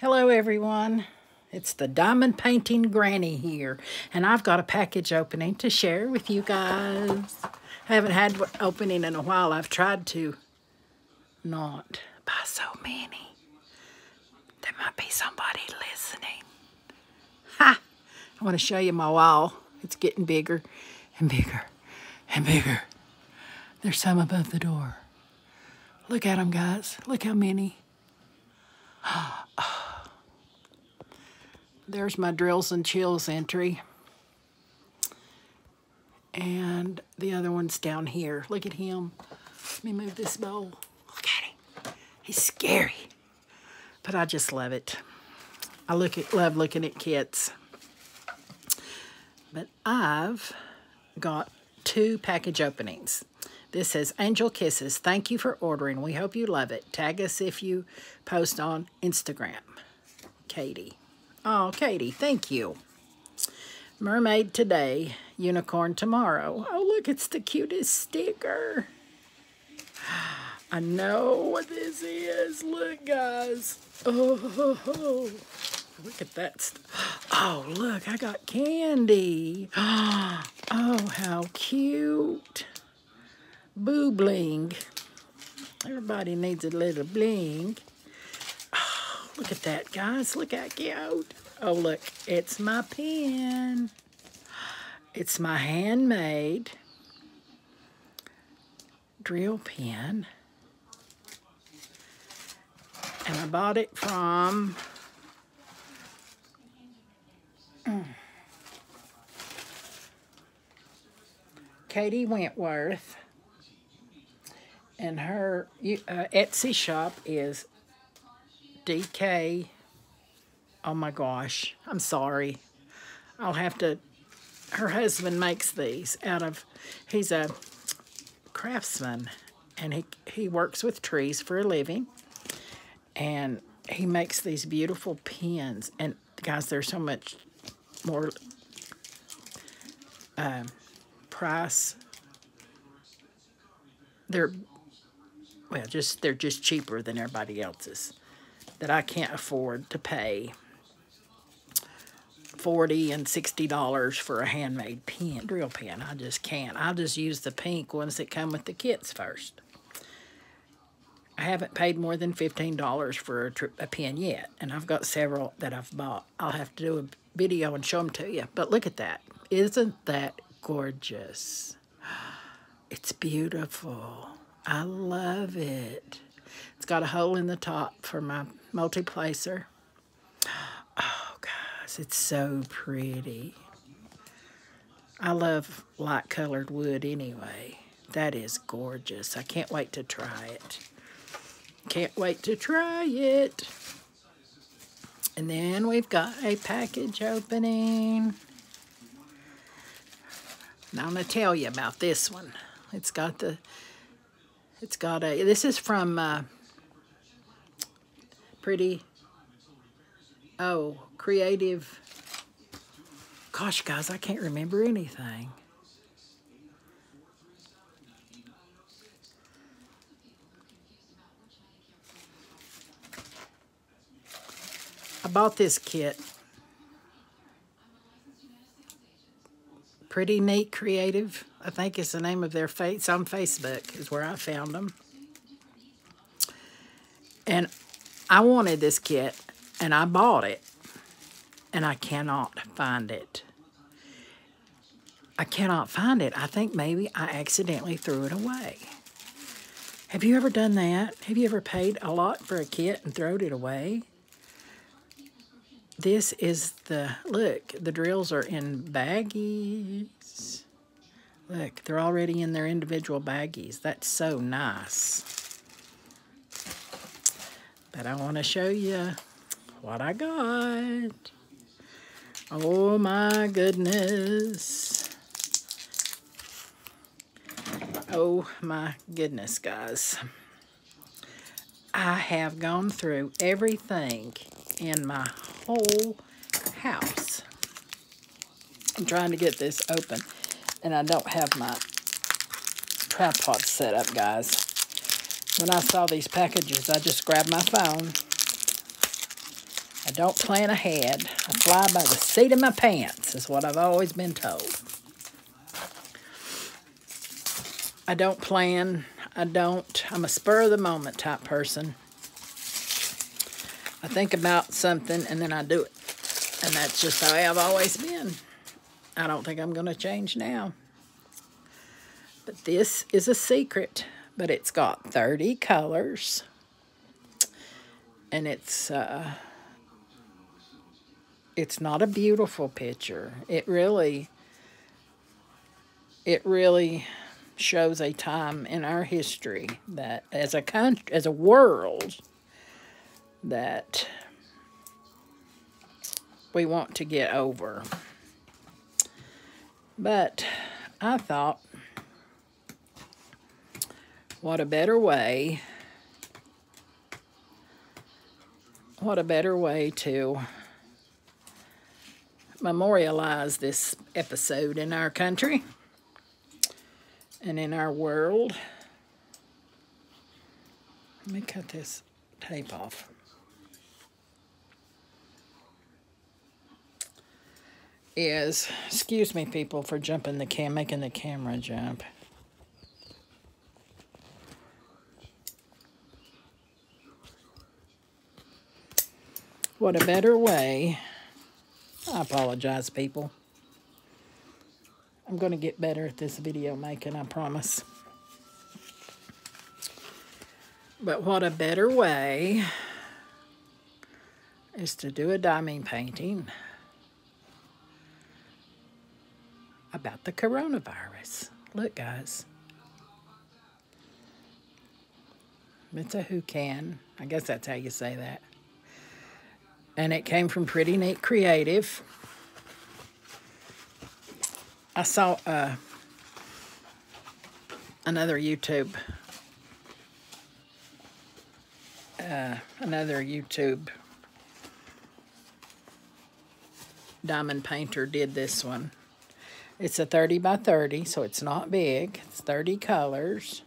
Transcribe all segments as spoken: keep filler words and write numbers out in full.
Hello everyone, it's the Diamond Painting Granny here, and I've got a package opening to share with you guys. I haven't had one opening in a while. I've tried to not buy so many. There might be somebody listening. Ha! I want to show you my wall. It's getting bigger and bigger and bigger. There's some above the door. Look at them, guys. Look how many. There's my Drills and Chills entry. And the other one's down here. Look at him. Let me move this bowl. Look at him. He's scary. But I just love it. I look at love looking at kits. But I've got two package openings. This says, Angel Kisses. Thank you for ordering. We hope you love it. Tag us if you post on Instagram. Katie. Oh, Katie, thank you. Mermaid today, unicorn tomorrow. Oh, look, it's the cutest sticker. I know what this is. Look, guys. Oh, look at that. Oh, look, I got candy. Oh, how cute. Boo bling. Everybody needs a little bling. Oh, look at that, guys. Look how cute. Oh, look, it's my pen. It's my handmade drill pen. And I bought it from mm, Katie Wentworth. And her uh, Etsy shop is D K. Oh my gosh, I'm sorry. I'll have to, her husband makes these out of, he's a craftsman, and he, he works with trees for a living. And he makes these beautiful pens. And guys, there's so much more uh, price. They're Well, just they're just cheaper than everybody else's that I can't afford to pay forty and sixty dollars for a handmade pen, drill pen. I just can't. I'll just use the pink ones that come with the kits first. I haven't paid more than fifteen dollars for a, a pen yet, and I've got several that I've bought. I'll have to do a video and show them to you. But look at that. Isn't that gorgeous? It's beautiful. I love it. It's got a hole in the top for my multi-placer. Oh, guys, it's so pretty. I love light-colored wood anyway. That is gorgeous. I can't wait to try it. Can't wait to try it. And then we've got a package opening. Now I'm going to tell you about this one. It's got the... It's got a, this is from uh, Pretty, oh, Creative, gosh, guys, I can't remember anything. I bought this kit. Pretty Neat Creative, I think is the name of their face. It's on Facebook is where I found them. And I wanted this kit, and I bought it, and I cannot find it. I cannot find it. I think maybe I accidentally threw it away. Have you ever done that? Have you ever paid a lot for a kit and thrown it away? This is the, look, the drills are in baggies. Look, they're already in their individual baggies. That's so nice. But I want to show you what I got. Oh my goodness. Oh my goodness, guys. I have gone through everything in my whole house. I'm trying to get this open, and I don't have my tripod set up, guys. When I saw these packages, I just grabbed my phone I don't plan ahead. I fly by the seat of my pants, is what I've always been told. I don't plan. I don't. I'm a spur-of-the-moment type person. I think about something, and then I do it. And that's just the way I've always been. I don't think I'm going to change now. But this is a secret. But it's got thirty colors. And it's... Uh, It's not a beautiful picture. It really, it really shows a time in our history that as a country, as a world, that we want to get over. But I thought, what a better way, what a better way to memorialize this episode in our country and in our world. Let me cut this tape off. Is, excuse me people for jumping the cam, making the camera jump. What a better way. I apologize, people. I'm going to get better at this video making, I promise. But what a better way is to do a diamond painting about the coronavirus. Look, guys. It's a who can. I guess that's how you say that. And it came from Pretty Neat Creative. I saw uh, another YouTube, uh, another YouTube diamond painter did this one. It's a thirty by thirty, so it's not big. It's thirty colors.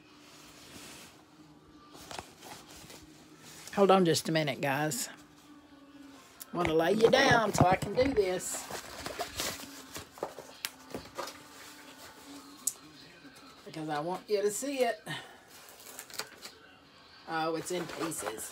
Hold on just a minute, guys. I want to lay you down so I can do this. Because I want you to see it. Oh, it's in pieces.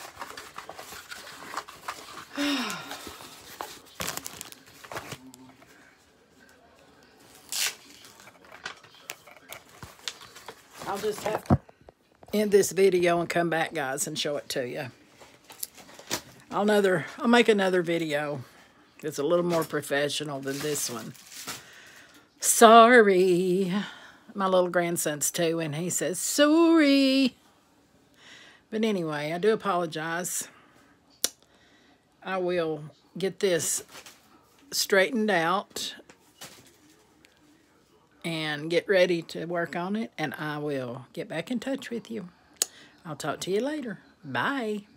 I'll just have to end this video and come back, guys, and show it to you. I'll another. I'll make another video that's a little more professional than this one. Sorry. My little grandson's two, and he says, sorry. But anyway, I do apologize. I will get this straightened out and get ready to work on it, and I will get back in touch with you. I'll talk to you later. Bye.